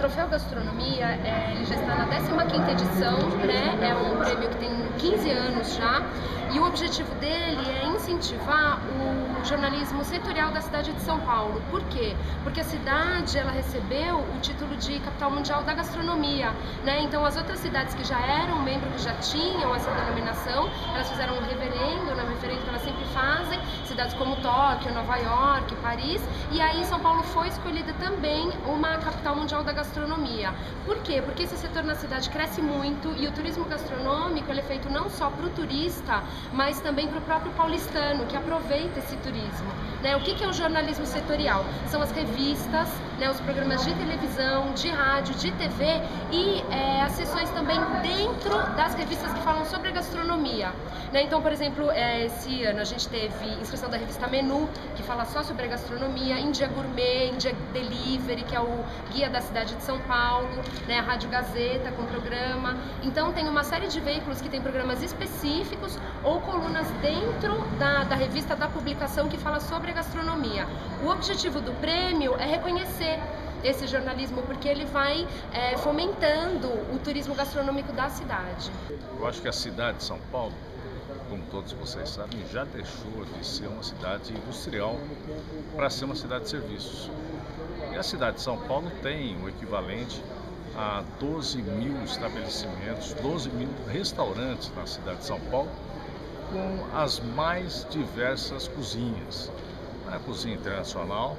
Troféu Gastronomia, ele já está na 15ª edição, né? É um prêmio que tem 15 anos já, e o objetivo dele é incentivar o jornalismo setorial da cidade de São Paulo. Por quê? Porque a cidade, ela recebeu o título de capital mundial da gastronomia, né? Então as outras cidades que já eram membros, que já tinham essa denominação, elas fizeram um referendo, né? Um referendo que elas sempre fazem, cidades como Tóquio, Nova York, Paris, e aí São Paulo foi escolhida também uma capital mundial da gastronomia. Por quê? Porque esse setor na cidade cresce muito e o turismo gastronômico ele é feito não só para o turista, mas também para o próprio paulistano, que aproveita esse turismo, né? O que é o jornalismo setorial? São as revistas, né? Os programas de televisão, de rádio, de TV e as sessões também dentro das revistas que falam sobre a gastronomia, né? Então, por exemplo, esse ano a gente teve inscrição da revista Menu, que fala só sobre a gastronomia, Índia Gourmet, Índia Delivery, que é o guia da cidade de São Paulo, né? A Rádio Gazeta com programa. Então tem uma série de veículos que tem programas específicos ou colunas dentro da revista, da publicação que fala sobre a gastronomia. O objetivo do prêmio é reconhecer esse jornalismo, porque ele vai fomentando o turismo gastronômico da cidade. Eu acho que a cidade de São Paulo, como todos vocês sabem, já deixou de ser uma cidade industrial para ser uma cidade de serviços. E a cidade de São Paulo tem o equivalente a 12 mil estabelecimentos, 12 mil restaurantes na cidade de São Paulo, com as mais diversas cozinhas. A cozinha internacional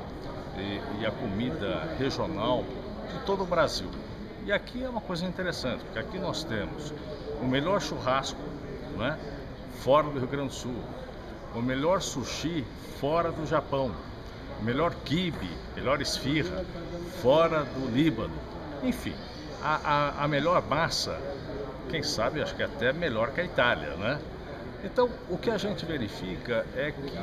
e a comida regional de todo o Brasil. E aqui é uma coisa interessante, porque aqui nós temos o melhor churrasco, né, fora do Rio Grande do Sul, o melhor sushi fora do Japão, o melhor quibe, melhor esfirra fora do Líbano, enfim, a melhor massa, quem sabe, acho que até melhor que a Itália, né? Então, o que a gente verifica é que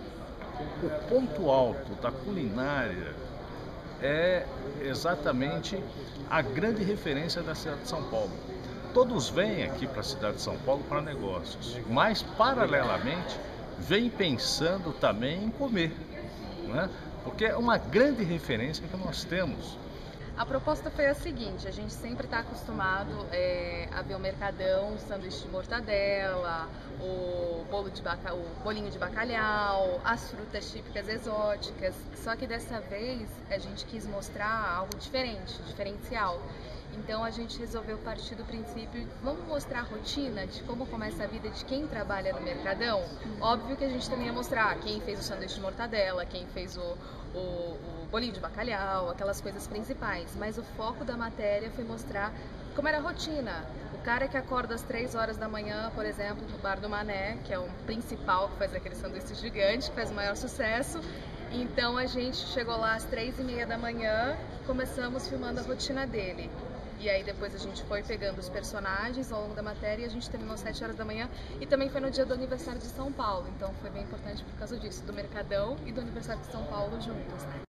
o ponto alto da culinária é exatamente a grande referência da cidade de São Paulo. Todos vêm aqui para a cidade de São Paulo para negócios, mas paralelamente vêm pensando também em comer, né? Porque é uma grande referência que nós temos. A proposta foi a seguinte: a gente sempre está acostumado a ver o mercadão, o sanduíche de mortadela, o bolinho de bacalhau, as frutas típicas exóticas, só que dessa vez a gente quis mostrar algo diferente, diferencial. Então a gente resolveu partir do princípio, vamos mostrar a rotina de como começa a vida de quem trabalha no mercadão. Óbvio que a gente também ia mostrar quem fez o sanduíche de mortadela, quem fez o bolinho de bacalhau, aquelas coisas principais. Mas o foco da matéria foi mostrar como era a rotina. O cara que acorda às 3 horas da manhã, por exemplo, no Bar do Mané, que é o principal, que faz aquele sanduíche gigante, que faz o maior sucesso. Então a gente chegou lá às 3h30 da manhã, começamos filmando a rotina dele. E aí depois a gente foi pegando os personagens ao longo da matéria e a gente terminou às 7 horas da manhã. E também foi no dia do aniversário de São Paulo, então foi bem importante por causa disso, do Mercadão e do aniversário de São Paulo juntos, né?